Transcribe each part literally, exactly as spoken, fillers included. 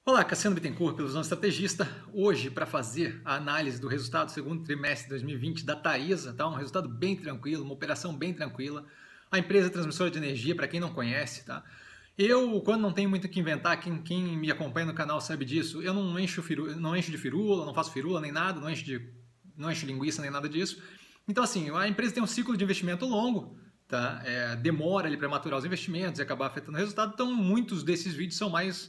Olá, Cassiano Bittencourt, pelo Visão Estrategista. Hoje, para fazer a análise do resultado do segundo trimestre de dois mil e vinte da Taesa, tá? Um resultado bem tranquilo, uma operação bem tranquila. A empresa transmissora de energia, para quem não conhece, tá? Eu, quando não tenho muito o que inventar, quem, quem me acompanha no canal sabe disso, eu não encho, firu, não encho de firula, não faço firula nem nada, não encho, de, não encho linguiça nem nada disso. Então, assim, a empresa tem um ciclo de investimento longo, tá? É, demora ali para maturar os investimentos e acabar afetando o resultado, então muitos desses vídeos são mais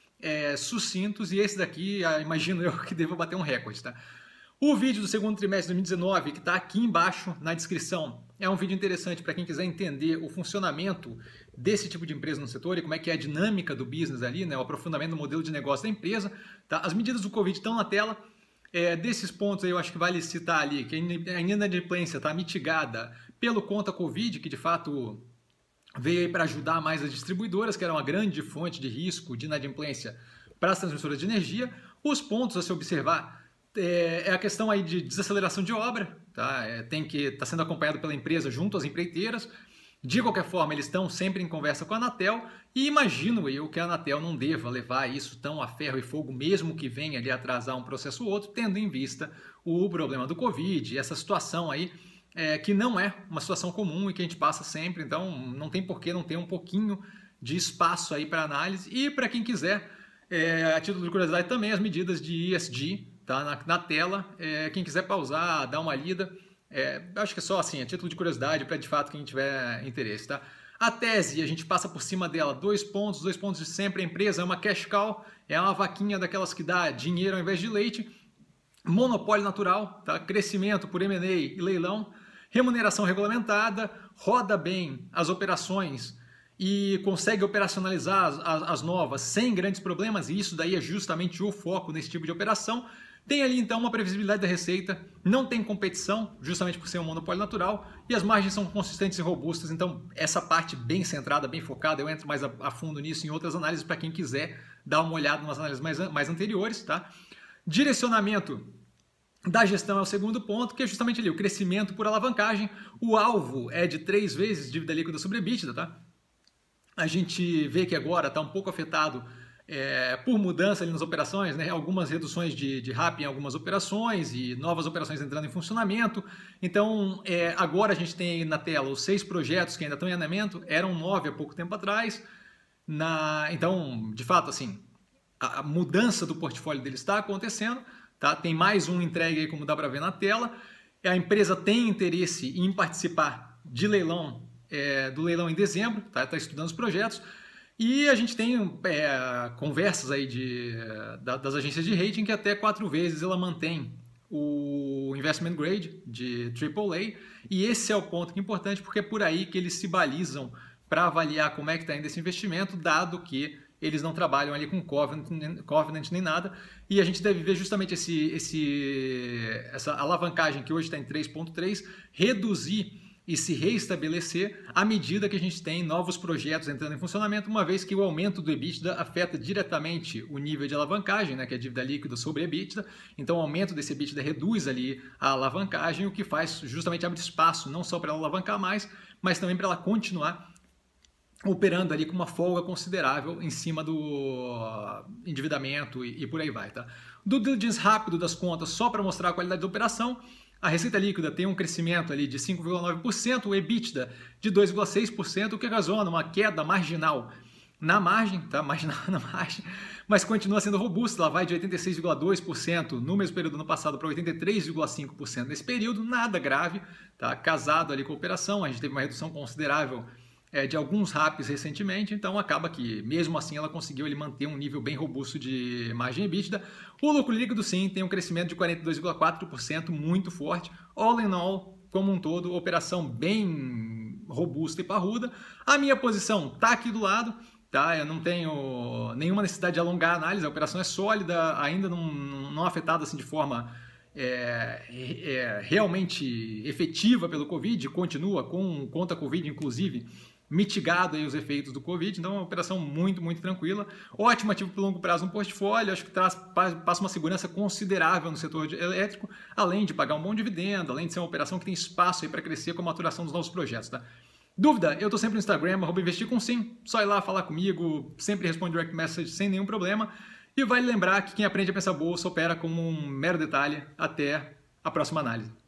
É, sucintos, e esse daqui, ah, imagino eu que deva bater um recorde, tá? O vídeo do segundo trimestre de dois mil e dezenove, que está aqui embaixo na descrição, é um vídeo interessante para quem quiser entender o funcionamento desse tipo de empresa no setor e como é que é a dinâmica do business ali, né? O aprofundamento do modelo de negócio da empresa, tá? As medidas do Covid estão na tela. É, desses pontos aí eu acho que vale citar ali que a inadimplência está mitigada pelo conta Covid, que de fato veio aí para ajudar mais as distribuidoras, que eram uma grande fonte de risco de inadimplência para as transmissoras de energia. Os pontos a se observar é, é a questão aí de desaceleração de obra, tá? É, tem que estar tá sendo acompanhado pela empresa junto às empreiteiras. De qualquer forma, eles estão sempre em conversa com a Anatel e imagino eu que a Anatel não deva levar isso tão a ferro e fogo, mesmo que venha ali atrasar um processo ou outro, tendo em vista o problema do Covid, essa situação aí, É, que não é uma situação comum e que a gente passa sempre, então não tem por que não ter um pouquinho de espaço aí para análise. E para quem quiser, é, a título de curiosidade também, as medidas de E S G tá na, na tela, é, quem quiser pausar, dar uma lida, é, acho que é só assim, a título de curiosidade, para de fato quem tiver interesse. Tá? A tese, a gente passa por cima dela, dois pontos, dois pontos de sempre, a empresa é uma cash cow, é uma vaquinha daquelas que dá dinheiro ao invés de leite, monopólio natural, tá? Crescimento por M and A e leilão, remuneração regulamentada, roda bem as operações e consegue operacionalizar as, as, as novas sem grandes problemas, e isso daí é justamente o foco nesse tipo de operação. Tem ali então uma previsibilidade da receita, não tem competição, justamente por ser um monopólio natural, e as margens são consistentes e robustas, então essa parte bem centrada, bem focada, eu entro mais a, a fundo nisso em outras análises para quem quiser dar uma olhada nas análises mais, mais anteriores, tá? Direcionamento da gestão é o segundo ponto, que é justamente ali o crescimento por alavancagem. O alvo é de três vezes dívida líquida sobre EBITDA, tá? A gente vê que agora está um pouco afetado é, por mudança ali nas operações, né? Algumas reduções de, de R A P em algumas operações e novas operações entrando em funcionamento. Então, é, agora a gente tem na tela os seis projetos que ainda estão em andamento, eram nove há pouco tempo atrás. Na, então, de fato, assim, a, a mudança do portfólio dele está acontecendo. Tá? Tem mais um entregue aí, como dá para ver na tela. A empresa tem interesse em participar de leilão, é, do leilão em dezembro, está tá estudando os projetos. E a gente tem é, conversas aí de, da, das agências de rating que até quatro vezes ela mantém o investment grade de triplo A. E esse é o ponto que é importante, porque é por aí que eles se balizam para avaliar como é que está indo esse investimento, dado que eles não trabalham ali com covenant, covenant nem nada, e a gente deve ver justamente esse, esse, essa alavancagem que hoje está em três ponto três, reduzir e se reestabelecer à medida que a gente tem novos projetos entrando em funcionamento, uma vez que o aumento do EBITDA afeta diretamente o nível de alavancagem, né, que é a dívida líquida sobre EBITDA, então o aumento desse EBITDA reduz ali a alavancagem, o que faz justamente abrir espaço não só para ela alavancar mais, mas também para ela continuar operando ali com uma folga considerável em cima do endividamento e, e por aí vai. Tá? Do diligence rápido das contas, só para mostrar a qualidade da operação, a receita líquida tem um crescimento ali de cinco vírgula nove por cento, o EBITDA de dois vírgula seis por cento, o que ocasiona uma queda marginal na margem, tá? Marginal na margem, mas continua sendo robusta, ela vai de oitenta e seis vírgula dois por cento no mesmo período do ano passado para oitenta e três vírgula cinco por cento nesse período, nada grave, tá? Casado ali com a operação, a gente teve uma redução considerável É, de alguns R A Ps recentemente, então acaba que mesmo assim ela conseguiu ele manter um nível bem robusto de margem EBITDA. O lucro líquido sim tem um crescimento de quarenta e dois vírgula quatro por cento, muito forte. All in all, como um todo, operação bem robusta e parruda. A minha posição está aqui do lado, tá? Eu não tenho nenhuma necessidade de alongar a análise, a operação é sólida, ainda não, não afetada assim de forma É, é, realmente efetiva pelo Covid, continua com conta Covid, inclusive, mitigado aí os efeitos do Covid, então é uma operação muito, muito tranquila. Ótimo ativo para longo prazo no portfólio, acho que traz, passa uma segurança considerável no setor elétrico, além de pagar um bom dividendo, além de ser uma operação que tem espaço aí para crescer com a maturação dos novos projetos. Tá? Dúvida? Eu estou sempre no Instagram, arroba investir com sim, só ir lá falar comigo, sempre respondo direct message sem nenhum problema. E vale lembrar que quem aprende a pensar bolsa opera como um mero detalhe. Até a próxima análise.